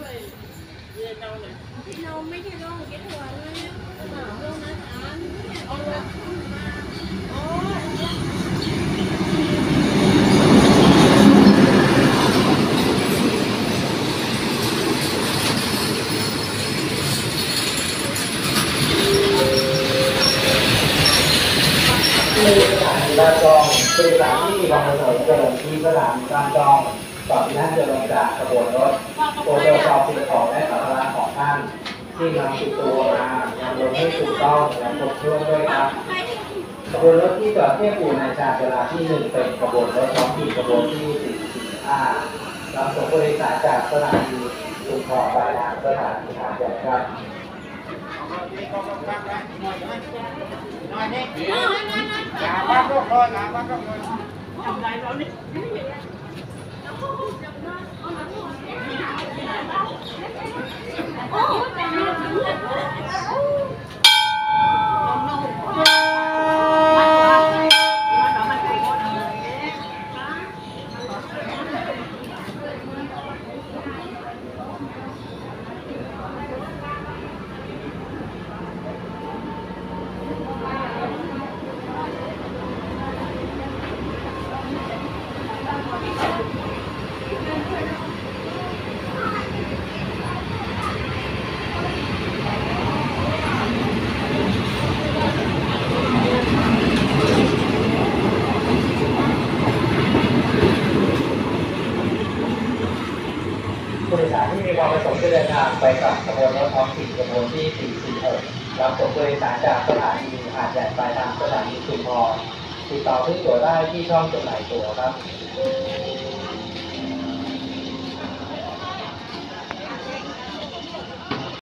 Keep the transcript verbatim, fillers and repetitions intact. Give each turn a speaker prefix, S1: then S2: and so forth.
S1: เราไม่ใช่ร่องเก็บหัวเลยหนาวลงนะจ๊ะเอารถขึ้นมาโอ้
S2: ลาจองเป็นสถานที่วางถนนเดินที่สถานีลาจองก่อนที่ท่านจะลงจากขบวนรถโปรดตรวจสอบสิ่งของและสัมภาระของท่านที่นำติดตัวมานำลงให้ถูกต้องและครบถ้วนด้วยครับขบวนรถที่จอดเทียบอยู่ในชานชาลาที่หนึ่งเป็นขบวนรถท้องถิ่นขบวนที่สี่สิบห้ารับส่งผู้โดยสารจากสถานีชุมพรไปยังสถานีหาดใหญ่ครับ
S3: อย่าว่าโรคร้อนอย่าว่าโรคร้อน
S1: ทำไรเราเนี่ยโอ้
S2: ผู้โดยสารที่มีความประสงค์จะเดินทางไปกับขบวนรถท้องถิ่นขบวนที่สี่สิบหกรับส่งผู้โดยสารจากสถานีหาดใหญ่ไปทางสถานีชุมพรติดต่อซื้อตั๋วได้ที่ช่องจำหน่ายตั๋วครับ